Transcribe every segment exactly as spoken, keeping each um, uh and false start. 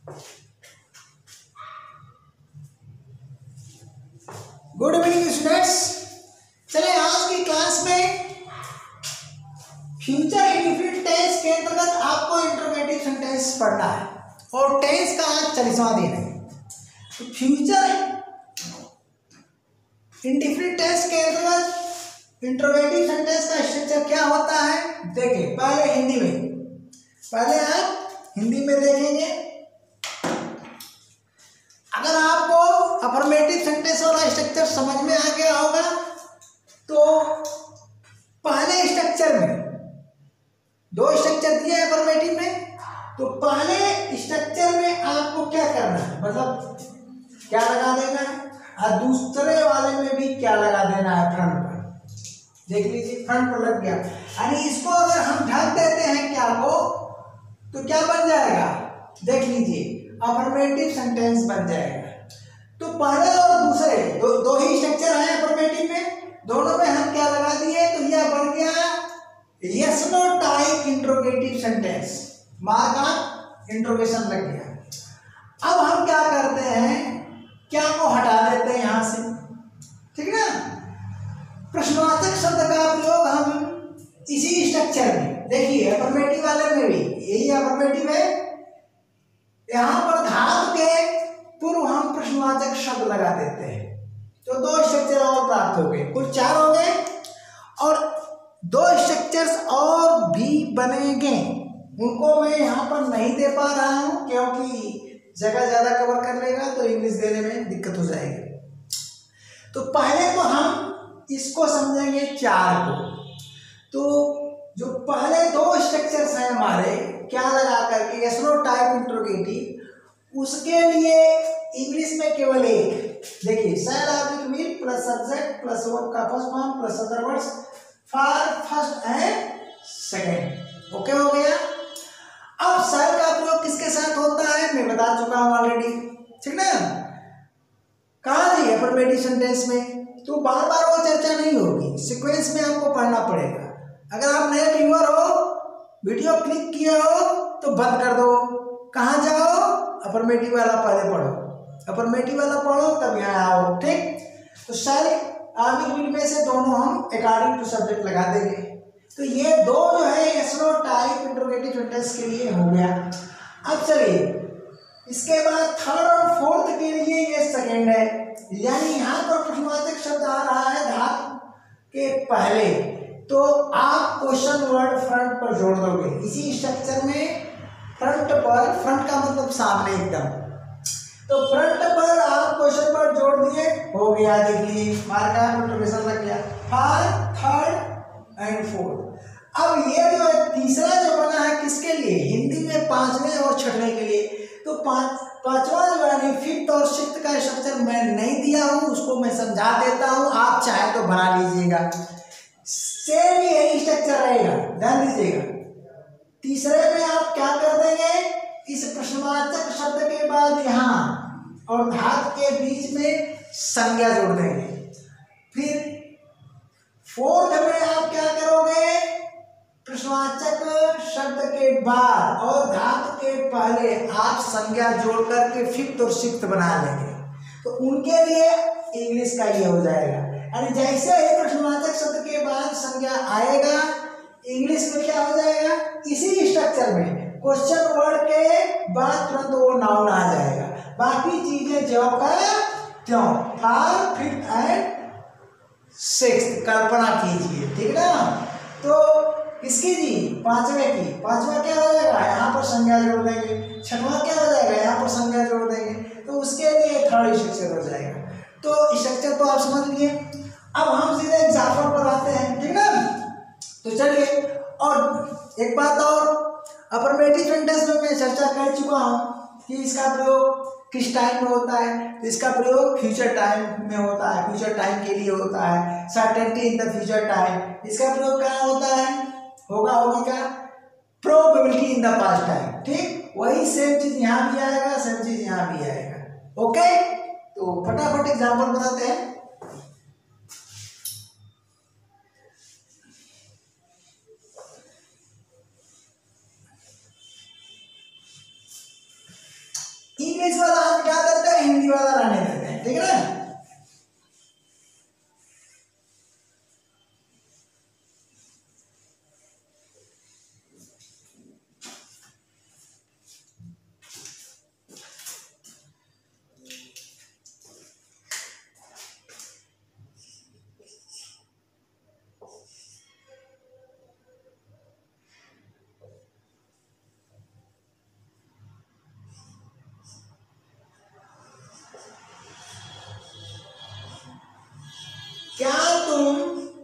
Good evening students. चले आज की क्लास में फ्यूचर इंडेफिनिट टेंस के अंतर्गत आपको इंटरोगेटिव सेंटेंस पढ़ना है और टेंस का आज चालीसवां दिन है। तो फ्यूचर इंडेफिनिट टेंस के अंतर्गत इंटरोगेटिव सेंटेंस का स्ट्रक्चर क्या होता है देखिए। पहले हिंदी में पहले आप हिंदी में देखेंगे। अगर आपको अफर्मेटिव सेंटेंस वाला स्ट्रक्चर समझ में आ गया होगा तो पहले स्ट्रक्चर में दो स्ट्रक्चर दिए हैं अफर्मेटिव में, तो पहले स्ट्रक्चर में आपको क्या करना है, मतलब क्या लगा देना है और दूसरे वाले में भी क्या लगा देना है फ्रंट पर। देख लीजिए फ्रंट पर लग गया, यानी इसको अगर हम ढक देते हैं क्या को तो क्या बन जाएगा, देख लीजिए अफर्मेटिव सेंटेंस बन जाएगा। तो पहले और दूसरे दो, दो ही स्ट्रक्चर है अफर्मेटिव में, दोनों में हम क्या लगा दिए तो यह बन गया yes no type interrogative sentence, mark of interrogation लग गया। अब हम क्या करते हैं, क्या को हटा देते हैं यहां से, ठीक ना। प्रश्नवाचक शब्द का प्रयोग हम इसी स्ट्रक्चर में देखिए, अफर्मेटिव वाले में भी यही अफर्मेटिव है, यहां पर धातु के पूर्व हम प्रश्नवाचक शब्द लगा देते हैं। तो दो स्ट्रक्चर और प्राप्त हो गए, कुल चार हो गए और दो स्ट्रक्चर्स और भी बनेंगे। उनको मैं यहाँ पर नहीं दे पा रहा हूँ क्योंकि जगह ज्यादा कवर कर लेगा तो इंग्लिश देने में दिक्कत हो जाएगी। तो पहले तो हम इसको समझेंगे चार को। तो जो पहले दो स्ट्रक्चर्स हैं हमारे क्या लगा करके यस नो टाइप इंट्रोगेटिव, उसके लिए इंग्लिश में केवल एक, देखिए shall object will plus subject plus verb का first form plus other words for first and second. Okay हो गया। अब शैल का प्रयोग किसके साथ होता है मैं बता चुका हूं ऑलरेडी, ठीक ना। कहा जी अफर्मेटिव सेंटेंस में, तो बार बार वो चर्चा नहीं होगी, सीक्वेंस में आपको पढ़ना पड़ेगा। अगर आप नए व्यूअर हो, वीडियो क्लिक किए हो तो बंद कर दो, कहाँ जाओ अफर्मेटिव वाला पहले पढ़ो, अफर्मेटिव वाला पढ़ो तब यहाँ आओ, ठीक। तो सारे आर्मिक विल में से दोनों हम अकॉर्डिंग टू सब्जेक्ट लगा देंगे। तो ये दो जो है yes no type interrogative sentence के लिए हो गया। अब चलिए इसके बाद थर्ड और फोर्थ के लिए ये सेकेंड है, यानी यहाँ पर प्रश्नवाचक शब्द आ रहा है धातु के पहले, तो आप क्वेश्चन वर्ड फ्रंट पर जोड़ दोगे इसी स्ट्रक्चर में। फ्रंट पर, फ्रंट का मतलब सामने एकदम, तो फ्रंट पर आप क्वेश्चन वर्ड जोड़ दिए, हो गया, देख लीजिए मार्क ऑफ इंट्रोगेशन लग गया फॉर थर्ड एंड फोर्थ। अब ये जो है तीसरा जो बना है किसके लिए, हिंदी में पांचवें और छठवें के लिए। तो पांच पांचवा जो है फिफ्थ और सिक्स्थ का स्ट्रक्चर मैं नहीं दिया हूं, उसको मैं समझा देता हूं, आप चाहे तो बना लीजिएगा, सेम यही स्ट्रक्चर रहेगा, ध्यान दीजिएगा। तीसरे में आप क्या कर देंगे, इस प्रश्नवाचक शब्द के बाद यहाँ और धातु के बीच में संज्ञा जोड़ देंगे। फिर फोर्थ में आप क्या करोगे, प्रश्नवाचक शब्द के बाद और धातु के पहले आप संज्ञा जोड़ करके फिफ्थ और सिक्स्थ बना लेंगे। तो उनके लिए इंग्लिश का ये हो जाएगा, यानी जैसे ही प्रश्नवाचक शब्द के बाद संज्ञा आएगा इंग्लिश में क्या हो जाएगा, इसी स्ट्रक्चर में क्वेश्चन वर्ड के बाद तुरंत वो नाउन आ जाएगा, बाकी चीजें जो का त्यों फॉर फिफ्थ एंड सिक्स्थ कल्पना कीजिए, ठीक ना। तो इसकी जी पांचवे की, पांचवा क्या हो जाएगा, यहाँ पर संज्ञा जोड़ देंगे, छठवां क्या हो जाएगा, यहाँ पर संज्ञा जोड़ देंगे, तो उसके लिए थर्ड स्ट्रक्चर हो जाएगा। तो स्ट्रक्चर तो आप समझ लिए। अब हम सीधे एग्जाम्पल पर आते हैं, ठीक ना। तो चलिए, और एक बात और, अफर्मेटिव सेंटेंस में मैं चर्चा कर चुका हूँ कि इसका प्रयोग किस टाइम में होता है, तो इसका प्रयोग फ्यूचर टाइम में होता है, फ्यूचर टाइम के लिए होता है, certainty in the future time. इसका प्रयोग कहाँ होता है, होगा होगी का probability in the past time, ठीक। वही सेम चीज यहाँ भी आएगा, सेम चीज यहाँ भी आएगा। ओके, तो फटाफट एग्जाम्पल बताते हैं। इंग्लिश वाला हाथ क्या देते हैं, हिंदी वाला रहने देते हैं, ठीक है ना। क्या तुम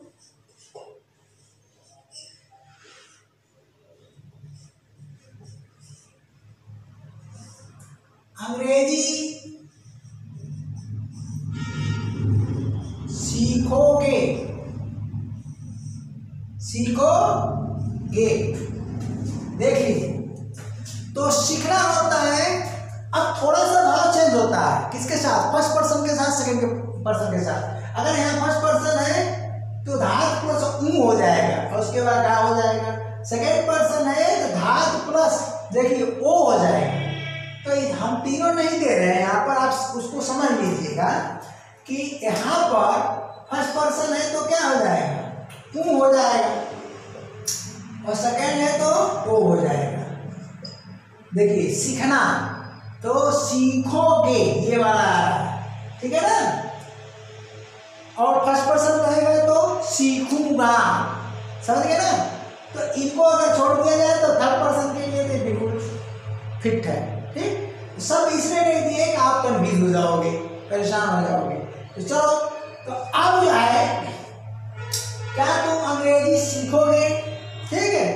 अंग्रेजी सीखोगे, सीखोगे। देख लीजिए, तो सीखना होता है। अब थोड़ा सा भाव चेंज होता है, किसके साथ, फर्स्ट पर्सन के साथ, सेकंड पर्सन के साथ। अगर यहाँ फर्स्ट पर्सन है तो धातु प्लस ऊ हो जाएगा और उसके बाद क्या हो जाएगा। सेकंड पर्सन है तो धातु प्लस देखिए ओ हो जाएगा। तो हम तीनों नहीं दे रहे हैं यहाँ पर, आप उसको समझ लीजिएगा कि यहाँ पर फर्स्ट पर्सन है तो क्या हो जाएगा, ऊ हो जाएगा, और सेकंड है तो ओ हो जाएगा। देखिए सीखना तो सीखोगे, ये वाला, ठीक है ना। और फर्स्ट पर्सन रहेगा तो सीखूंगा, समझ गए ना। तो इनको अगर छोड़ दिया जाए तो थर्ड पर्सन के लिए तो बिल्कुल फिट है, ठीक। सब इसलिए नहीं दिए कि आप कन्फ्यूज हो जाओगे, परेशान हो जाओगे। तो चलो, तो अब जो है क्या तुम अंग्रेजी सीखोगे, ठीक है।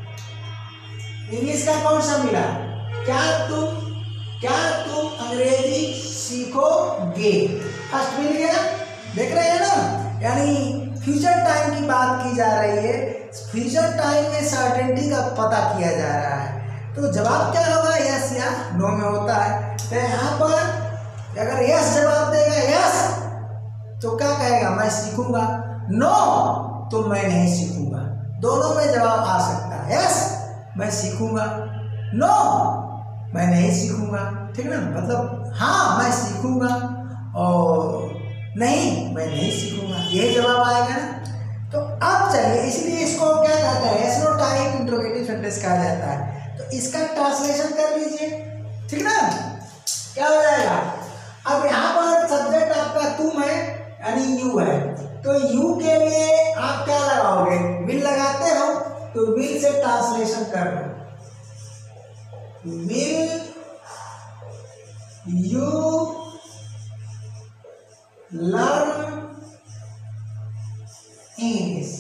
इंग्लिश का कौन सा मिला, क्या तुम, क्या तुम अंग्रेजी सीखोगे, फर्स्ट मिल गया। देख रहे हैं ना, यानी फ्यूचर टाइम की बात की जा रही है। फ्यूचर टाइम में सर्टेनिटी का पता किया जा रहा है। तो जवाब क्या होगा, यस या नो में होता है। तो यहाँ पर अगर यस जवाब देगा यस, तो क्या कहेगा, मैं सीखूंगा। नो तो मैं नहीं सीखूंगा। दोनों में जवाब आ सकता है, यस मैं सीखूंगा, नो मैं नहीं सीखूंगा, ठीक है ना। मतलब हाँ मैं सीखूंगा और नहीं मैं नहीं सीखूंगा, यही जवाब आएगा ना। तो अब चलिए, इसलिए इसको क्या कहता है, एसनो टाइप इंट्रोगेटिव सेंटेंस कहा जाता है। तो इसका ट्रांसलेशन कर लीजिए, ठीक ना। क्या हो जाएगा, अब यहाँ पर सब्जेक्ट आपका तुम है यानी यू है, तो यू के लिए आप क्या लगाओगे, विल लगाते हो, तो विल से ट्रांसलेशन कर लो। Will you learn English.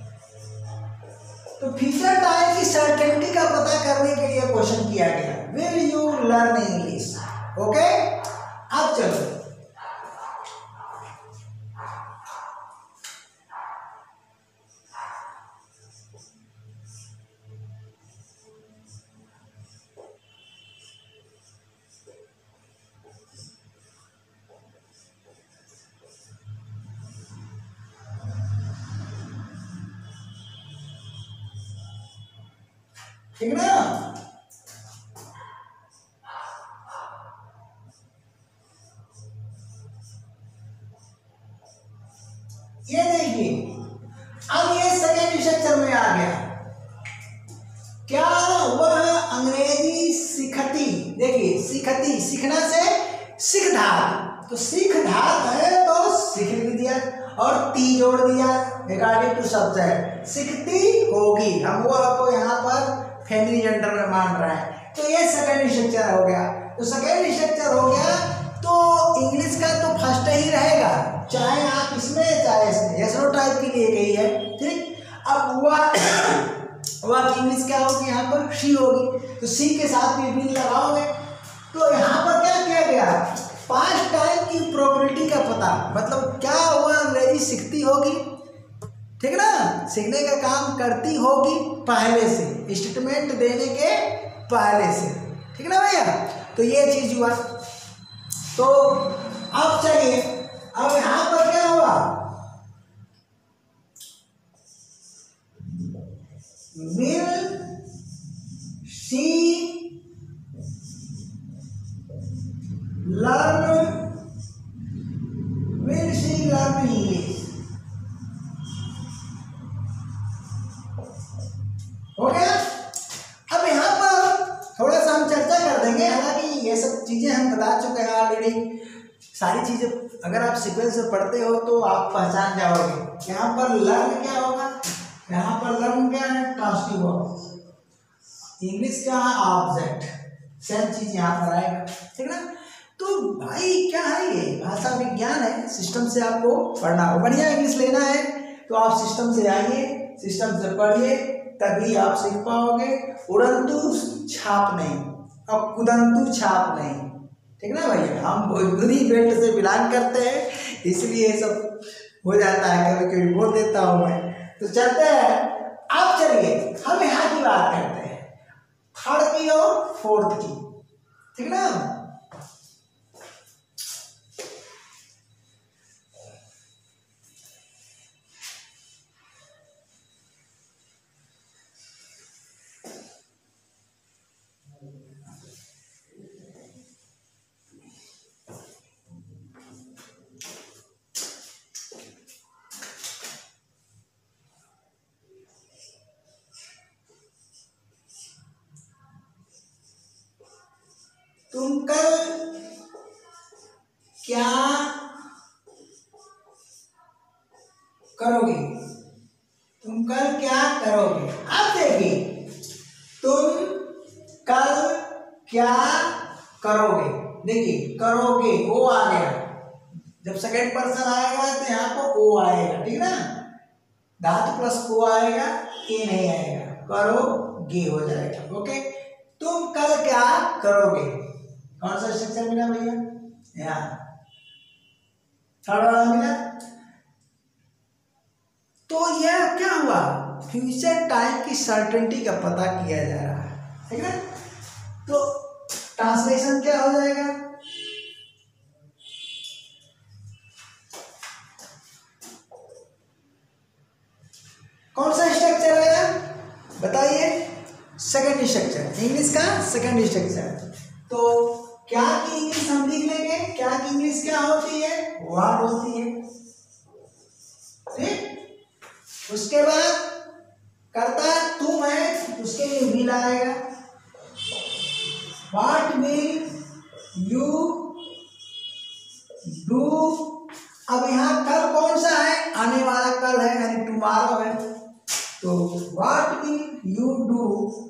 तो फ्यूचर टाइम की सर्टेनिटी का पता करने के लिए क्वेश्चन किया गया, will you learn English, okay. अब चलो, ठीक ना। ये देखिए, अब ये सेकेंड स्ट्रक्चर में आ गया। क्या वह अंग्रेजी सीखती, देखिए सीखती, सीखना से सीख धात, तो सीख धात है तो सीख लिख दिया और ती जोड़ दिया रिगार्डिंग टू सब्जेक्ट, सीखती होगी। हम वो आपको यहाँ पर फैमिली जेंडर में मान रहा है। तो ये सेकेंड स्ट्रक्चर हो गया। तो सेकेंड स्ट्रक्चर हो गया तो इंग्लिश का तो फर्स्ट ही रहेगा, चाहे आप इसमें चाहे इसमें, एसनो टाइप के लिए यही है, ठीक। अब वह वह की इंग्लिश क्या होगी, यहाँ पर शी होगी, तो सी के साथ भी विल लगाओगे। तो यहाँ पर क्या किया गया, पास्ट टाइम की प्रोबेबिलिटी का पता, मतलब क्या वह अंग्रेजी सीखती होगी, ठीक ना, सीखने का काम करती होगी पहले से, स्टेटमेंट देने के पहले से, ठीक ना भैया। तो ये चीज हुआ। तो अब चलिए, अब यहां पर क्या हुआ, will she learn will she learn English. हो गया। अब यहाँ पर थोड़ा सा हम चर्चा कर देंगे, हालांकि ये सब चीजें हम बता चुके हैं ऑलरेडी। सारी चीजें अगर आप सीक्वेंस में पढ़ते हो तो आप पहचान जाओगे। यहाँ पर लर्न क्या होगा, यहाँ पर लर्न क्या है, ट्रांसटिव वर्ब। इंग्लिश क्या है, ऑब्जेक्ट। सेम चीज यहाँ पर आएगा, ठीक ना। तो भाई क्या है ये, भाषा विज्ञान है, सिस्टम से आपको पढ़ना हो। बढ़िया इंग्लिश लेना है तो आप सिस्टम से आइए, सिस्टम से पढ़िए, तभी आप सीख पाओगे। उड़ंतु छाप नहीं और कुदंतु छाप नहीं, ठीक ना भैया। हम भोजपुरी बेल्ट से बिलोंग करते हैं, इसलिए सब हो जाता है, कभी कभी बोल देता हूँ मैं। तो चलते हैं। अब चलिए हम यहाँ की बात करते हैं, थर्ड की और फोर्थ की, ठीक ना। तुम कल क्या करोगे, तुम कल क्या करोगे। अब देखिए, तुम कल क्या करोगे, देखिए करोगे वो आ गया। जब सेकेंड पर्सन आएगा तो यहाँ पर ओ आएगा, ठीक ना। धातु प्लस को आएगा, ए नहीं आएगा, करोगे हो जाएगा। ओके, तुम कल क्या करोगे। कौन सा स्ट्रक्चर मिला भैया, यहाँ थर्ड वाला मिला। तो यह क्या हुआ, फ्यूचर टाइम की सर्टेनिटी का पता किया जा रहा है, ठीक है। तो ट्रांसलेशन क्या हो जाएगा, कौन सा स्ट्रक्चर आएगा बताइए, सेकंड स्ट्रक्चर, इंग्लिश का सेकंड स्ट्रक्चर। तो क्या की इंग्लिश हम लिख लेंगे, क्या की इंग्लिश क्या होती है, व्हाट होती है, ठीक। उसके बाद करता तुम है, उसके लिए विल आएगा, व्हाट विल यू डू। अब यहाँ कल कौन सा है, आने वाला कल है, यानी टुमारो है। तो what will you do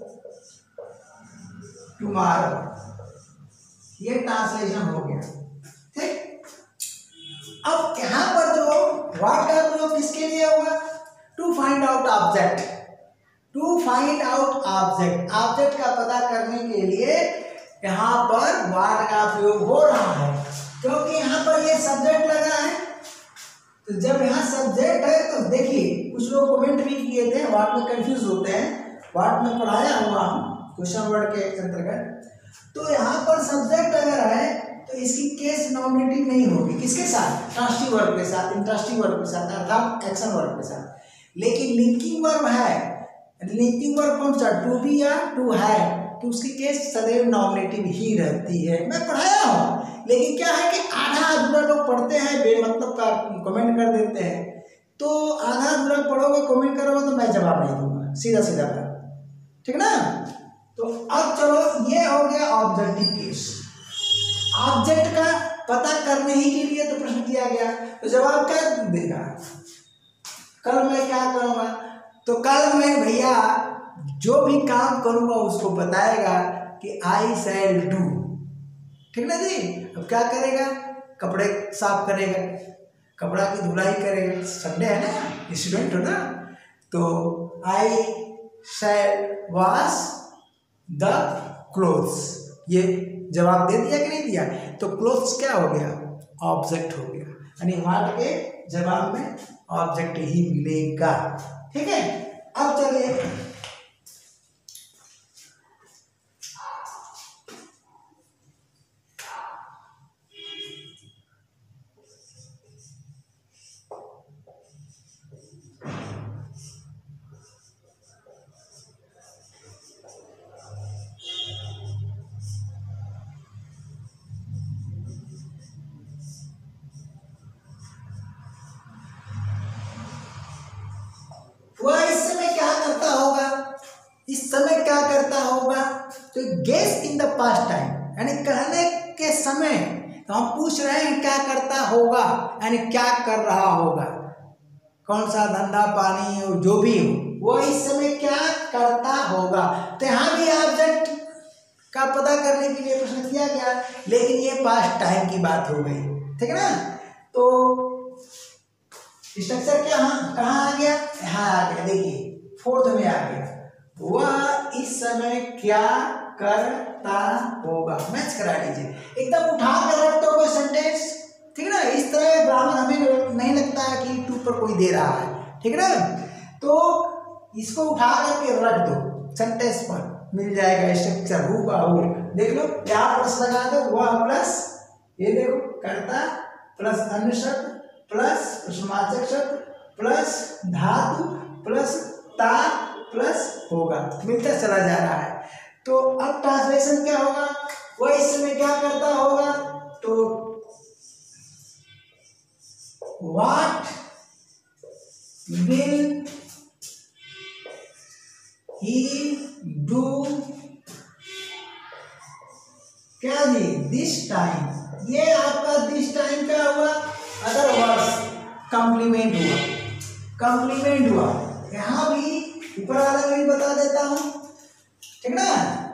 tomorrow, ये ट्रांसलेशन हो गया, ठीक। अब यहां पर जो व्हाट का प्रयोग किसके लिए होगा, to find out object, to find out object, object का पता करने के लिए यहां पर व्हाट का प्रयोग हो रहा है, क्योंकि यहां पर ये सब्जेक्ट लगा है। तो जब यहाँ सब्जेक्ट है तो देखिए, कुछ लोग कमेंट भी किए थे, व्हाट में कंफ्यूज होते हैं, व्हाट में पढ़ाया हुआ हूँ क्वेश्चन वर्ड के अंतर्गत। तो यहाँ पर सब्जेक्ट अगर है तो इसकी केस नॉमिनेटिव नहीं होगी, किसके साथ, ट्रांसटिव वर्ब के साथ, इंट्रांसटिव वर्ब के साथ, अर्थात एक्शन वर्ब के साथ। लेकिन लिंकिंग वर्ब है, लिंकिंग वर्ब कौन सा, टू बी या टू है, तो उसकी केस सदैव नॉमिनेटिव ही रहती है। मैं पढ़ाया हूँ, लेकिन क्या है कि आधा अधूरा लोग पढ़ते हैं, बेमतलब का कमेंट कर देते हैं। तो आधा अधूरा पढ़ोगे, कमेंट करोगे तो मैं जवाब नहीं दूंगा, सीधा सीधा बात, ठीक ना। तो अब चलो, ये हो गया ऑब्जेक्टिव केस। ऑब्जेक्ट का पता करने ही के लिए तो प्रश्न किया गया, तो जवाब क्या देगा, कल मैं क्या करूंगा। तो कल मैं भैया जो भी काम करूंगा उसको बताएगा कि आई शैल डू, ठीक ना जी। अब क्या करेगा, कपड़े साफ करेगा, कपड़ा की धुलाई करेगा, संडे है ना, स्टूडेंट हो ना। तो I shall wash the clothes, ये जवाब दे दिया कि नहीं दिया। तो क्लोथ्स क्या हो गया, ऑब्जेक्ट हो गया, यानी व्हाट के जवाब में ऑब्जेक्ट ही मिलेगा, ठीक है। अब चलिए समय क्या करता होगा, तो guess in the past time, यानी कहने के समय तो हम पूछ रहे हैं क्या करता होगा, यानी क्या कर रहा होगा, कौन सा धंधा पानी हो जो भी हो वो इस समय क्या करता होगा। तो यहाँ भी ऑब्जेक्ट का पता करने के लिए प्रश्न किया गया, लेकिन ये पास्ट टाइम की बात हो गई, ठीक है ना। तो स्ट्रक्चर क्या कहाँ आ गया, यहाँ आ गया, देखिए फोर्थ में आ गया, वह इस समय क्या करता होगा। मैच करा लीजिए, एकदम उठा कर रख दो कोई सेंटेंस, ठीक है ना। इस तरह ग्रामर हमें नहीं लगता है कि यूट्यूब पर कोई दे रहा है, ठीक है ना। तो इसको उठा करके रख दो सेंटेंस पर, मिल जाएगा स्ट्रक्चर हुआ हो। देख लो यहाँ प्लस लगा दो, वह प्लस ये देखो करता प्लस अन्य शब्द प्लस प्रश्नवाचक शब्द प्लस धातु प्लस ता प्लस होगा, मिलता चला जा रहा है। तो अब ट्रांसलेशन क्या होगा, वह इस समय क्या करता होगा, तो व्हाट विल ही डू, क्या जी दिस टाइम, ये आपका दिस टाइम क्या हुआ, अदर वर्ड्स कॉम्प्लीमेंट हुआ, कॉम्प्लीमेंट हुआ। यहां भी ऊपर वाला में भी बता देता हूं, ठीक ना।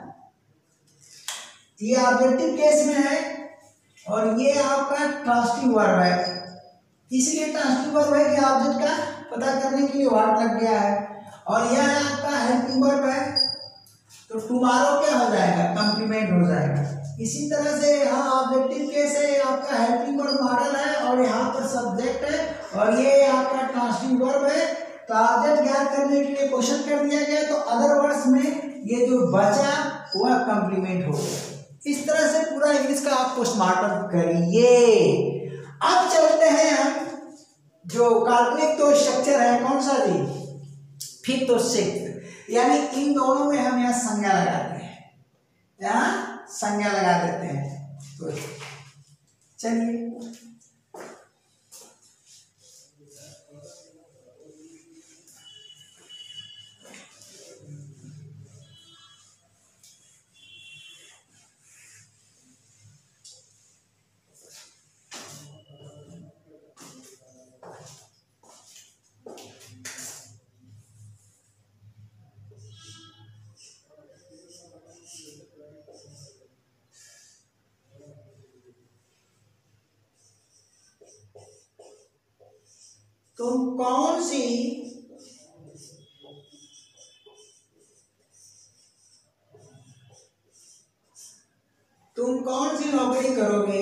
ये ऑब्जेक्टिव केस में है और ये आपका ट्रांसिटिव वर्ब है, इसलिए ट्रांसिटिव वर्ब है कि ऑब्जेक्ट का पता करने के लिए वर्ड लग गया है, और यह आपका हेल्पिंग वर्ब है, तो टुमारो क्या हो जाएगा, कॉम्प्लीमेंट हो जाएगा। इसी तरह से यहाँ ऑब्जेक्टिव केस है, आपका हेल्पिंग वर्ब मॉडल है और यहाँ पर सब्जेक्ट है और ये आपका ट्रांसिटिव वर्ब है। तो ऑब्जेक्ट ज्ञात करने के लिए क्वेश्चन कर दिया गया, तो अदर वर्ड्स में ये जो बचा वह कॉम्प्लीमेंट हो गया। इस तरह से पूरा इंग्लिश का आप पोस्टमार्टम करिए। अब चलते हैं हम जो काल्पनिक तो स्ट्रक्चर है, कौन सा जी, फिफ्थ और सिक्स्थ, यानी इन दोनों में हम यहाँ संज्ञा लगाते हैं, यहाँ संज्ञा लगा देते हैं। तो चलिए तुम कौन सी तुम कौन सी नौकरी करोगे,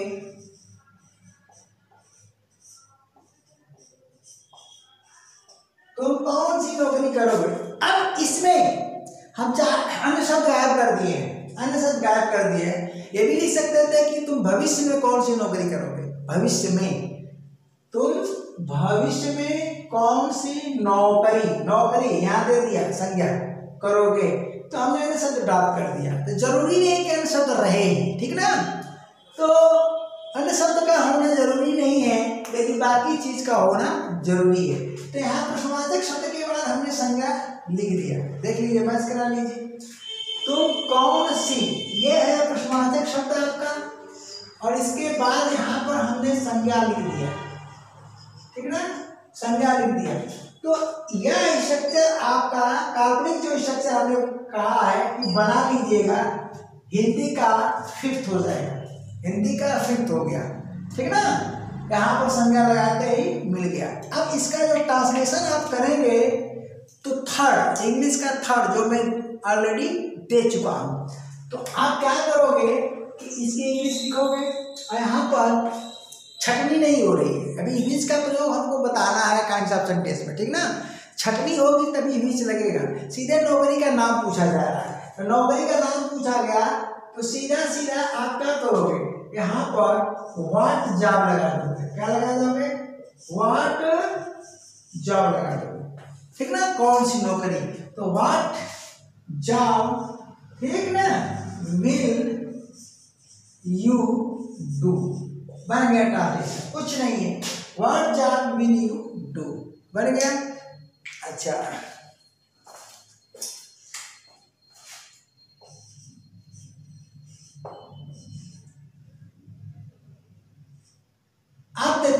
तुम कौन सी नौकरी करोगे। अब इसमें हम चार अन्य शब्द गायब कर दिए, अन्य शब्द गायब कर दिए। ये भी लिख सकते थे कि तुम भविष्य में कौन सी नौकरी करोगे, भविष्य में तुम भविष्य में कौन सी नौकरी, नौकरी यहाँ दे दिया संज्ञा करोगे, तो हमने अन्य शब्द ड्रॉप कर दिया। तो जरूरी नहीं कि अन्य शब्द रहे, ठीक ना। तो अन्य शब्द का होना जरूरी नहीं है, लेकिन बाकी चीज का होना जरूरी है। तो यहाँ प्रश्नवाचक शब्द के बाद हमने संज्ञा लिख दिया, देख लीजिए, मैच करा लीजिए। तुम कौन सी, ये है प्रश्नवाचक शब्द आपका, और इसके बाद यहाँ पर हमने संज्ञा लिख दिया, ठीक ना, संज्ञा लिख दिया। तो यह स्ट्रक्चर आपका काल्पनिक जो स्ट्रक्चर हमने कहा है कि बना लीजिएगा, हिंदी का फिफ्थ हो जाएगा, हिंदी का फिफ्थ हो गया, ठीक ना। यहाँ पर संज्ञा लगाते ही मिल गया। अब इसका जो ट्रांसलेशन आप करेंगे तो थर्ड, इंग्लिश का थर्ड जो मैं ऑलरेडी दे चुका हूँ, तो आप क्या करोगे कि इसकी इंग्लिश लिखोगे, और यहाँ पर छटनी नहीं हो रही है, अभी इंग्लिश का प्रयोग हमको बताना है काइंड्स ऑफ सेंटेंस में, ठीक ना। छटनी होगी तभी इंग्लिश लगेगा। सीधे नौकरी का नाम पूछा जा रहा है, तो नौकरी का नाम पूछा गया तो सीधा सीधा आप क्या करोगे, यहाँ पर व्हाट जॉब लगा दोगे, क्या लगा दोगे, व्हाट जॉब लगा दोगे, ठीक ना, कौन सी नौकरी, तो व्हाट जॉब, ठीक ना, विल यू डू, बन गया ट्रांसलेशन, कुछ नहीं है, what job will you do, बन गया। अच्छा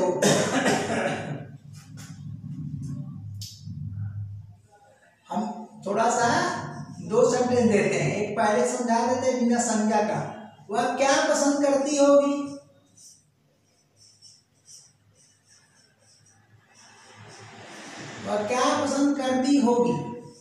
देखो हम थोड़ा सा दो सेंटेंस देते हैं, एक पहले समझा देते हैं बिना संज्ञा का। वह क्या पसंद करती होगी, वह क्या पसंद करती होगी।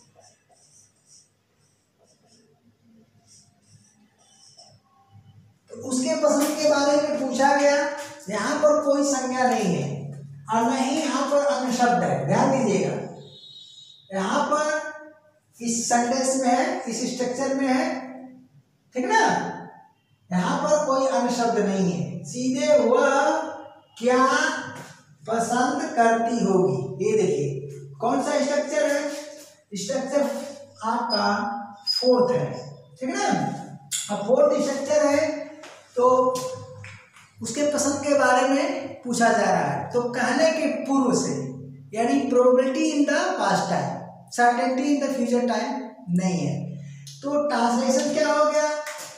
तो उसके पसंद के बारे में पूछा गया। यहाँ पर कोई संज्ञा नहीं है और न ही यहाँ पर अन्य शब्द है, ध्यान दीजिएगा। यहाँ पर इस सेंटेंस में है, इस स्ट्रक्चर में है, ठीक ना। यहाँ पर कोई अन्य शब्द नहीं है, सीधे वह क्या पसंद करती होगी। ये देखिए कौन सा स्ट्रक्चर है, स्ट्रक्चर आपका फोर्थ है, ठीक ना। अब फोर्थ स्ट्रक्चर है तो उसके पसंद के बारे में पूछा जा रहा है। तो कहने के पूर्व से, यानी probability in the past time, certainty in the future time नहीं है। तो ट्रांसलेशन क्या हो गया,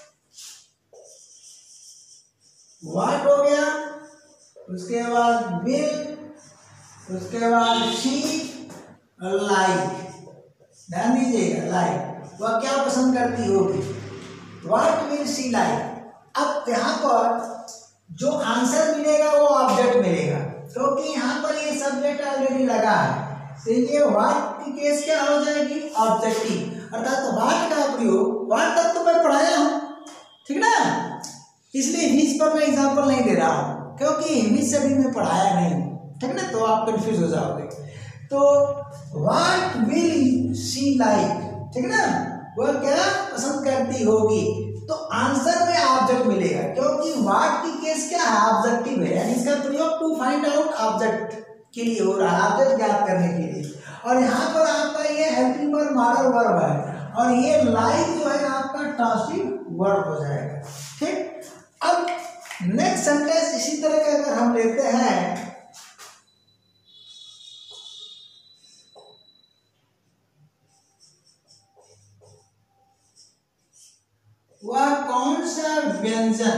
व्हाट हो गया, उसके बाद विल, उसके बाद शी, लाइक। ध्यान दीजिएगा, लाइक वह क्या पसंद करती होगी, व्हाट विल शी लाइक। अब यहाँ पर जो आंसर मिलेगा वो ऑब्जेक्ट मिलेगा, क्योंकि तो यहाँ पर ये सब्जेक्ट ऑलरेडी लगा है, तो ये व्हाट की केस क्या हो जाएगी, ऑब्जेक्टिव। अर्थात व्हाट का प्रयोग, व्हाट तक तो मैं पढ़ाया हूँ, ठीक ना, इसलिए हिज पर मैं एग्जाम्पल नहीं दे रहा हूँ, क्योंकि हिज से भी मैं पढ़ाया नहीं, ठीक ना, तो आप कंफ्यूज हो जाओगे। तो व्हाट विल शी लाइक, ठीक ना, वह क्या पसंद करती होगी। तो आंसर में ऑब्जेक्ट मिलेगा, क्योंकि व्हाट की केस क्या है, ऑब्जेक्टिव है, यानी इसका प्रयोग टू फाइंड आउट ऑब्जेक्ट के लिए हो रहा है, ऑब्जेक्ट ज्ञात करने के लिए। और यहाँ पर आपका ये हेल्पिंग वर्ब मॉडल वर्ब है, और ये लाइक जो है आपका ट्रांसिटिव वर्ब हो जाएगा, ठीक। अब नेक्स्ट सेंटेंस इसी तरह का अगर हम लेते हैं, वह कौन सा व्यंजन,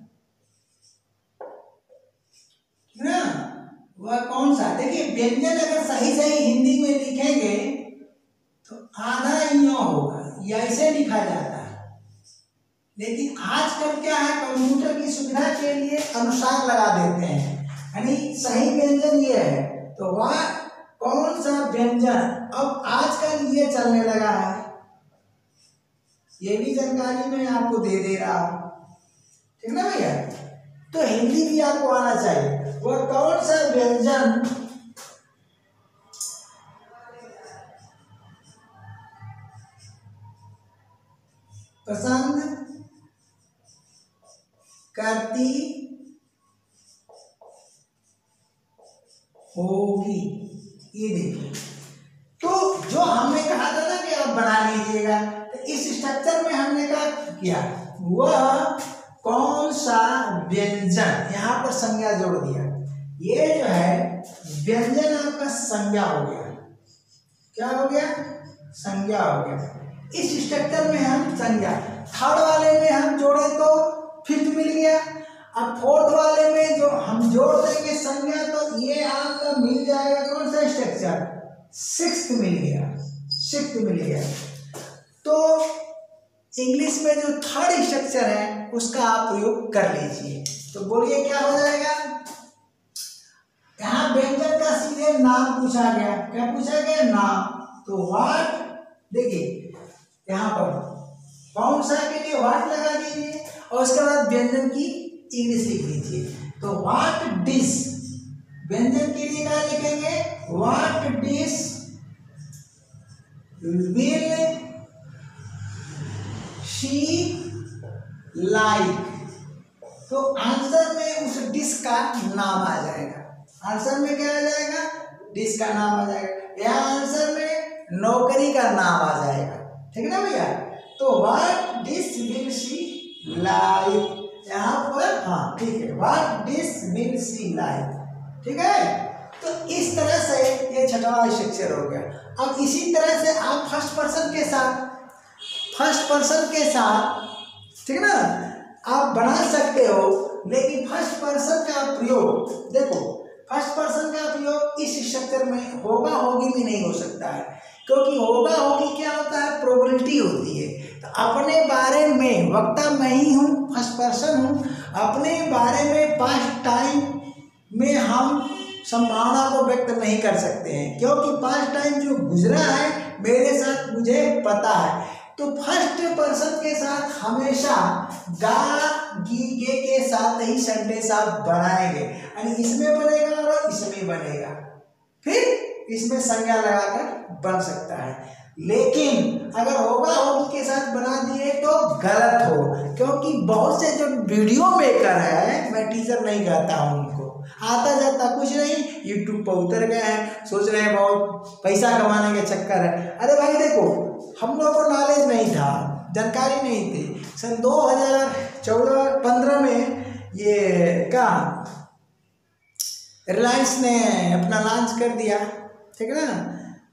ना, वह कौन सा, देखिए व्यंजन अगर सही सही हिंदी में लिखेंगे तो आधा यो होगा, या ऐसे लिखा जाता है। लेकिन आजकल क्या है, कंप्यूटर की सुविधा के लिए अनुसार लगा देते हैं, यानी सही व्यंजन ये है, तो वह कौन सा व्यंजन। अब आजकल ये चलने लगा है, ये भी जानकारी मैं आपको दे दे रहा हूं, ठीक ना भैया। तो हिंदी भी आपको आना चाहिए। वह कौन सा व्यंजन पसंद करती होगी, ये देखिए। तो जो हमने कहा था ना कि आप बना लीजिएगा, तो इस स्ट्रक्चर में हमने क्या किया, वह कौन सा व्यंजन, यहाँ पर संज्ञा जोड़ दिया। ये जो है व्यंजन आपका संज्ञा हो गया, क्या हो गया, संज्ञा हो गया। इस स्ट्रक्चर में हम संज्ञा, थर्ड वाले में हम जोड़े तो फिफ्थ मिल गया। अब फोर्थ वाले में जो हम जोड़ देंगे संज्ञा, तो ये आपका मिल जाएगा कौन सा स्ट्रक्चर, सिक्स्थ मिल गया, सिक्स्थ मिल गया। तो इंग्लिश में जो थर्ड स्ट्रक्चर है उसका आप प्रयोग कर लीजिए। तो बोलिए क्या हो जाएगा, यहाँ व्यंजन का सीधे नाम पूछा गया, क्या पूछा गया, नाम। तो व्हाट, देखिए यहाँ पर कौन सा के लिए व्हाट लगा दीजिए, और उसके बाद व्यंजन की इंग्लिश लिख लीजिए। तो व्हाट डिश, व्यंजन के लिए क्या लिखेंगे, what dish will she like. तो आंसर में उस डिश का नाम आ जाएगा, आंसर में क्या आ जाएगा, डिश का नाम आ जाएगा, या आंसर में नौकरी का नाम आ जाएगा, ठीक ना भैया। तो what dish will she like, यहाँ पर हाँ ठीक है, what dish will she like, ठीक है। तो इस तरह से ये छठवां स्ट्रक्चर हो गया। अब इसी तरह से आप फर्स्ट पर्सन के साथ, फर्स्ट पर्सन के साथ, ठीक ना, आप बना सकते हो। लेकिन फर्स्ट पर्सन का प्रयोग देखो, फर्स्ट पर्सन का उपयोग इस स्ट्रक्चर में होगा होगी में नहीं हो सकता है, क्योंकि होगा होगी क्या होता है, प्रोबेबिलिटी होती है। तो अपने बारे में, वक्ता मैं ही हूँ, फर्स्ट पर्सन हूँ, अपने बारे में पास्ट टाइम में हम संभावना को व्यक्त नहीं कर सकते हैं, क्योंकि पास्ट टाइम जो गुजरा है मेरे साथ मुझे पता है। तो फर्स्ट पर्सन के साथ हमेशा गा गी गे के साथ ही सेंटेंस आप बनाएंगे, यानी इसमें बनेगा और इसमें बनेगा, फिर इसमें संज्ञा लगाकर बन सकता है। लेकिन अगर होगा होगी के साथ बना दिए तो गलत हो, क्योंकि बहुत से जो वीडियो मेकर है, मैं टीचर नहीं कहता हूँ उनको, आता जाता कुछ नहीं, यूट्यूब पर उतर गए हैं, सोच रहे हैं बहुत पैसा कमाने के चक्कर है। अरे भाई देखो, हम लोगों को नॉलेज नहीं था, जानकारी नहीं थी। सन दो हज़ार चौदह पंद्रह में ये क्या रिलायंस ने अपना लॉन्च कर दिया, ठीक है ना,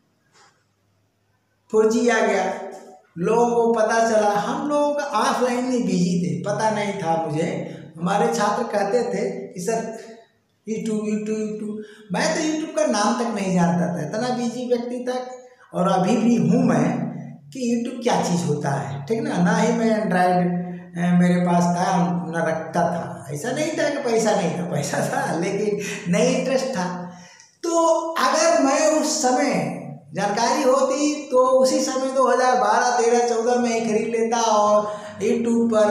फोर जी आ गया, लोगों को पता चला। हम लोगों का ऑफलाइन में बिजी थे, पता नहीं था मुझे। हमारे छात्र कहते थे कि सर यूट्यूब यूट्यूब यूट्यूब, मैं तो यूट्यूब का नाम तक नहीं जानता था, इतना बिजी व्यक्ति तक, और अभी भी हूँ मैं, कि यूट्यूब क्या चीज़ होता है, ठीक ना। ना ही मैं एंड्रॉयड मेरे पास था, न रखता था, ऐसा नहीं था कि पैसा नहीं था, पैसा था लेकिन नहीं इंटरेस्ट था। तो अगर मैं उस समय जानकारी होती तो उसी समय दो हज़ार बारह तेरह चौदह में ही खरीद लेता और यूट्यूब पर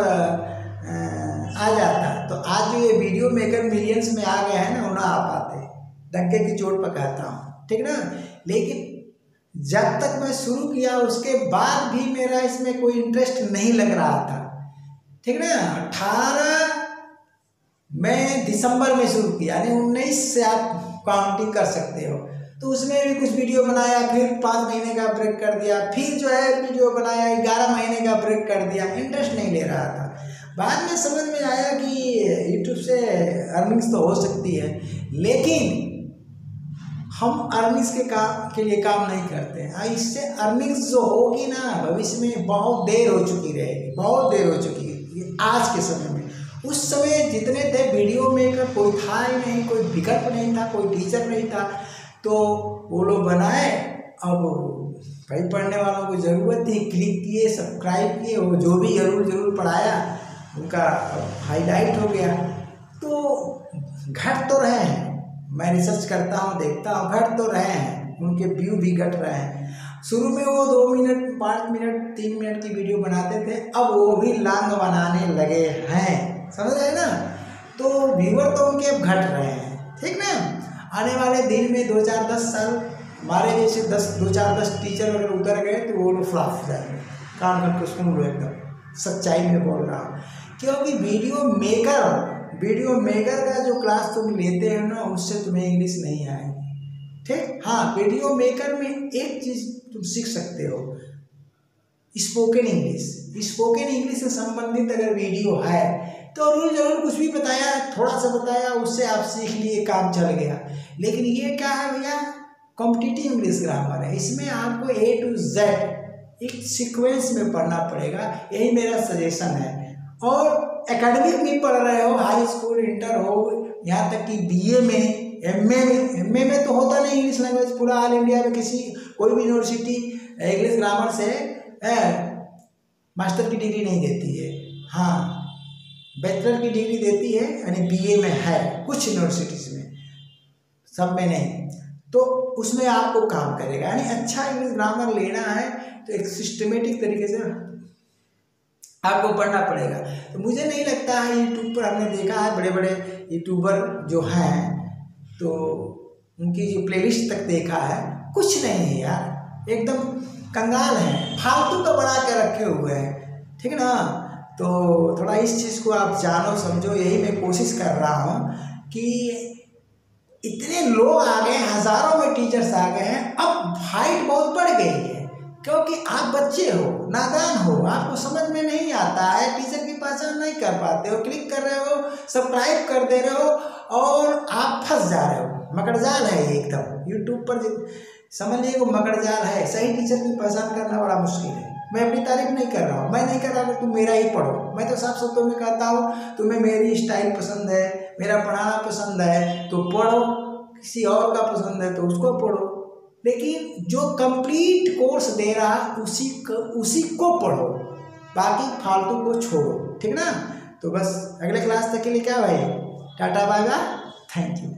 आ जाता। तो आज जो ये वीडियो मेकर मिलियंस में आ गए हैं ना, उन्हें आ पाते, डंके की चोट पर कहता हूँ, ठीक ना। लेकिन जब तक मैं शुरू किया उसके बाद भी मेरा इसमें कोई इंटरेस्ट नहीं लग रहा था, ठीक ना। अठारह मैं दिसंबर में शुरू किया, यानी उन्नीस से आप काउंटिंग कर सकते हो। तो उसमें भी कुछ वीडियो बनाया, फिर पाँच महीने का ब्रेक कर दिया, फिर जो है वीडियो बनाया, ग्यारह महीने का ब्रेक कर दिया, इंटरेस्ट नहीं ले रहा था। बाद में समझ में आया कि यूट्यूब से अर्निंग्स तो हो सकती है, लेकिन हम अर्निंग्स के काम के लिए काम नहीं करते हैं। इससे अर्निंग्स जो होगी ना भविष्य में, बहुत देर हो चुकी रहेगी, बहुत देर हो चुकी है आज के समय में। उस समय जितने थे वीडियो मेकर, कोई था ही नहीं, कोई विकल्प नहीं था, कोई टीचर नहीं था, तो वो लोग बनाए। अब भाई पढ़ने वालों को ज़रूरत थी, क्लिक किए, सब्सक्राइब किए, वो जो भी जरूर जरूर पढ़ाया उनका हाईलाइट हो गया। तो घट तो रहे हैं, मैं रिसर्च करता हूँ, देखता हूँ, घट तो रहे हैं, उनके व्यू भी घट रहे हैं। शुरू में वो दो मिनट पाँच मिनट तीन मिनट की वीडियो बनाते थे, अब वो भी लॉन्ग बनाने लगे हैं, समझ रहे ना। तो व्यूअर तो उनके अब घट रहे हैं, ठीक ना। आने वाले दिन में दो चार दस साल हमारे जैसे दस दो चार दस टीचर अगर उतर गए तो वो लोग फ्लॉप हो जाएंगे। कान करके सुन लो, एकदम सच्चाई में बोल रहा हूँ, क्योंकि वीडियो मेकर वीडियो मेकर का जो क्लास तुम लेते हो ना, उससे तुम्हें इंग्लिश नहीं आएगी, ठीक। हाँ, वीडियो मेकर में एक चीज़ तुम सीख सकते हो, स्पोकन इंग्लिश। स्पोकन इंग्लिश से संबंधित अगर वीडियो है तो रूल जरूर कुछ भी बताया, थोड़ा सा बताया, उससे आप सीख लिए, काम चल गया। लेकिन ये क्या है भैया, कॉम्पिटिटिव इंग्लिश ग्रामर है, इसमें आपको ए टू जेड एक सीक्वेंस में पढ़ना पड़ेगा, यही मेरा सजेशन है। और एकेडमिक भी पढ़ रहे हो, हाई स्कूल, इंटर हो, यहाँ तक कि बीए में, एमए में, एमए में तो होता नहीं इंग्लिश लैंग्वेज, पूरा ऑल इंडिया में किसी कोई भी यूनिवर्सिटी इंग्लिश ग्रामर से मास्टर की डिग्री नहीं देती है। हाँ, बैचलर की डिग्री देती है, यानी बीए में है कुछ यूनिवर्सिटीज़ में, सब में नहीं। तो उसमें आपको काम करेगा, यानी अच्छा इंग्लिश ग्रामर लेना है तो एक सिस्टमेटिक तरीके से आपको पढ़ना पड़ेगा। तो मुझे नहीं लगता है, यूट्यूब पर हमने देखा है बड़े बड़े यूट्यूबर जो हैं, तो उनकी जो प्लेलिस्ट तक देखा है, कुछ नहीं है यार, एकदम कंगाल हैं, फालतू का बना के रखे हुए हैं, ठीक ना। तो थोड़ा इस चीज़ को आप जानो समझो, यही मैं कोशिश कर रहा हूँ कि इतने लोग आ गए, हज़ारों में टीचर्स आ गए हैं, अब हाइट बहुत बढ़ गई है, क्योंकि आप बच्चे हो, नादान हो, आपको समझ में नहीं आता है, टीचर की पहचान नहीं कर पाते हो, क्लिक कर रहे हो, सब्सक्राइब कर दे रहे हो और आप फंस जा रहे हो। मकड़जाल है ये एकदम, यूट्यूब पर समझ लीजिए वो मकड़जाल है। सही टीचर की पहचान करना बड़ा मुश्किल है। मैं अपनी तारीफ नहीं कर रहा हूँ, मैं नहीं कर रहा कि तुम मेरा ही पढ़ो, मैं तो साफ शब्दों में कहता हूँ, तुम्हें मेरी स्टाइल पसंद है, मेरा पढ़ाना पसंद है तो पढ़ो, किसी और का पसंद है तो उसको पढ़ो, लेकिन जो कंप्लीट कोर्स दे रहा है उसी को उसी को पढ़ो, बाकी फालतू को छोड़ो, ठीक ना। तो बस अगले क्लास तक के लिए क्या भाई, tata bye bye, thank you.